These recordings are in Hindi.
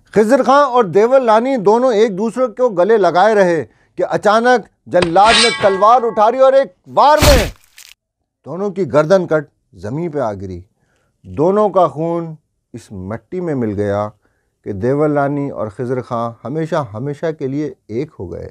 खिज़र खां और देवलानी दोनों एक दूसरे को गले लगाए रहे कि अचानक जल्लाद ने तलवार उठाई और एक बार में दोनों की गर्दन कट ज़मीन पे आ गिरी। दोनों का खून इस मिट्टी में मिल गया कि देवलानी और खिज़र खां हमेशा हमेशा के लिए एक हो गए।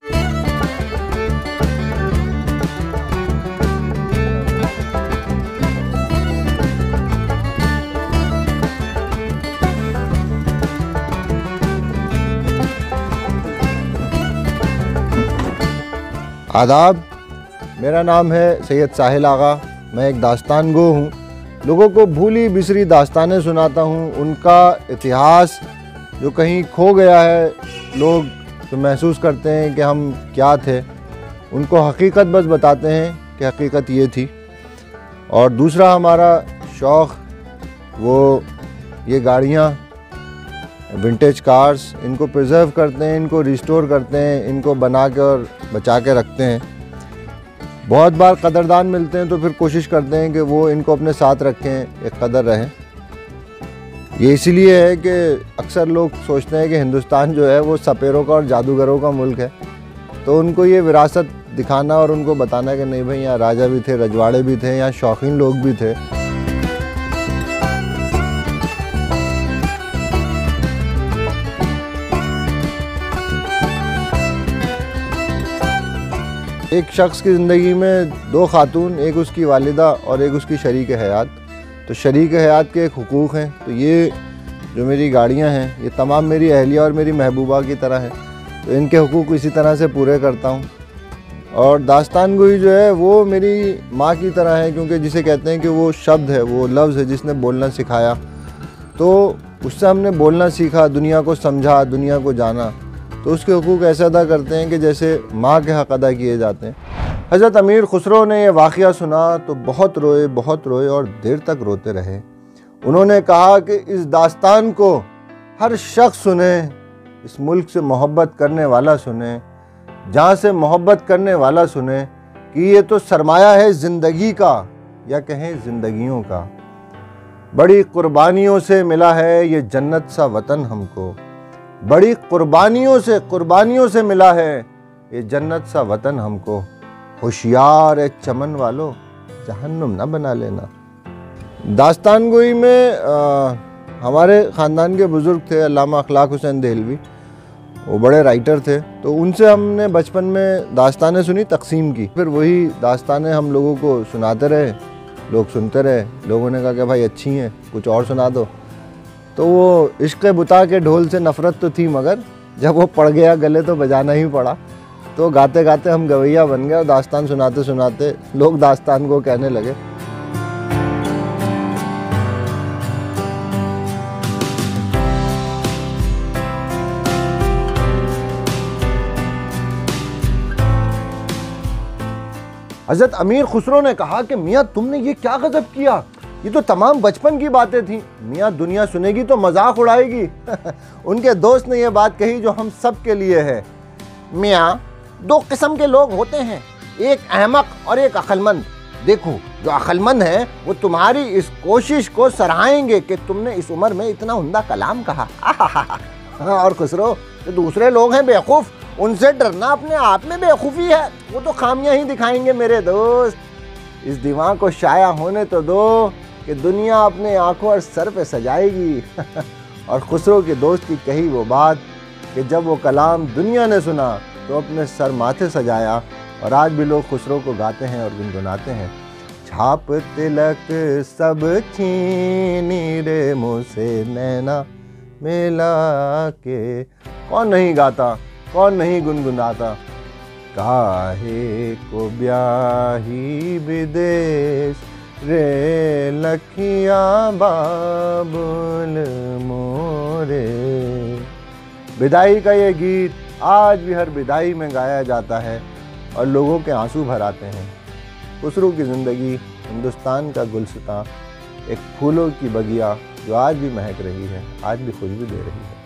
आदाब, मेरा नाम है सैयद साहिल आगा। मैं एक दास्तान गो हूँ। लोगों को भूली बिसरी दास्तानें सुनाता हूँ, उनका इतिहास जो कहीं खो गया है। लोग तो महसूस करते हैं कि हम क्या थे, उनको हकीकत बस बताते हैं कि हकीकत ये थी। और दूसरा हमारा शौक़ वो ये गाड़ियाँ, विंटेज कार्स, इनको प्रिजर्व करते हैं, इनको रिस्टोर करते हैं, इनको बना के और बचा के रखते हैं। बहुत बार कदरदान मिलते हैं तो फिर कोशिश करते हैं कि वो इनको अपने साथ रखें, एक कदर रहें। ये इसीलिए है कि अक्सर लोग सोचते हैं कि हिंदुस्तान जो है वो सपेरों का और जादूगरों का मुल्क है, तो उनको ये विरासत दिखाना और उनको बताना कि नहीं भाई, यहाँ राजा भी थे, रजवाड़े भी थे, यहाँ शौकीन लोग भी थे। एक शख्स की ज़िंदगी में दो खातून, एक उसकी वालिदा और एक उसकी शरीक हयात। तो शरीक हयात के एक हुकूक़ हैं। तो ये जो मेरी गाड़ियां हैं ये तमाम मेरी अहलिया और मेरी महबूबा की तरह हैं, तो इनके हुकूक़ इसी तरह से पूरे करता हूँ। और दास्तान गोई जो है वो मेरी माँ की तरह है, क्योंकि जिसे कहते हैं कि वो शब्द है, वो लफ्ज़ है जिसने बोलना सिखाया। तो उससे हमने बोलना सीखा, दुनिया को समझा, दुनिया को जाना। तो उसके हुकूक ऐसे अदा करते हैं कि जैसे माँ के हक़ अदा किए जाते हैं। हज़रत अमीर खुसरो ने यह वाक़या सुना तो बहुत रोए और देर तक रोते रहे। उन्होंने कहा कि इस दास्तान को हर शख्स सुने, इस मुल्क से मोहब्बत करने वाला सुने, जहाँ से मोहब्बत करने वाला सुने कि ये तो सरमाया है ज़िंदगी का, या कहें ज़िंदगियों का। बड़ी कुर्बानियों से मिला है ये जन्नत सा वतन हमको, बड़ी कुर्बानियों से मिला है ये जन्नत सा वतन हमको। होशियार है चमन वालों, जहन्नुम ना बना लेना। दास्तान गोई में हमारे ख़ानदान के बुज़ुर्ग थे अल्लामा अखलाक हुसैन देहलवी, वो बड़े राइटर थे। तो उनसे हमने बचपन में दास्तानें सुनी तक़सीम की। फिर वही दास्तानें हम लोगों को सुनाते रहे, लोग सुनते रहे। लोगों ने कहा कि भाई अच्छी हैं, कुछ और सुना दो। तो वो इश्क़ बुता के ढोल से नफ़रत तो थी, मगर जब वो पड़ गया गले तो बजाना ही पड़ा। तो गाते गाते हम गवैया बन गए और दास्तान सुनाते सुनाते लोग दास्तान को कहने लगे। हज़रत अमीर खुसरो ने कहा कि मियाँ तुमने ये क्या गज़ब किया, ये तो तमाम बचपन की बातें थी। मियाँ दुनिया सुनेगी तो मजाक उड़ाएगी। उनके दोस्त ने यह बात कही जो हम सब के लिए है। मियाँ, दो किस्म के लोग होते हैं, एक अहमक और एक अक्लमंद। देखो, जो अक्लमंद है वो तुम्हारी इस कोशिश को सराहेंगे कि तुमने इस उम्र में इतना उम्दा कलाम कहा। और खुसरो, जो दूसरे लोग हैं बेवकूफ़, उनसे डरना अपने आप में बेवकूफ़ी है, वो तो खामियां ही दिखाएंगे। मेरे दोस्त, इस दीवान को शाया होने तो दो कि दुनिया अपने आंखों और सर पे सजाएगी। और खुसरो के दोस्त की कही वो बात कि जब वो कलाम दुनिया ने सुना तो अपने सर माथे सजाया। और आज भी लोग खुसरो को गाते हैं और गुनगुनाते हैं। छाप तिलक सब छीनी रे मुझसे नैना मिला के। कौन नहीं गाता, कौन नहीं गुनगुनाता। काहे को ब्याही विदेश रे लखिया बाबुल मोरे। विदाई का ये गीत आज भी हर विदाई में गाया जाता है और लोगों के आंसू भराते हैं। खुसरो की ज़िंदगी हिंदुस्तान का गुलसितां, एक फूलों की बगिया जो आज भी महक रही है, आज भी खुशबू दे रही है।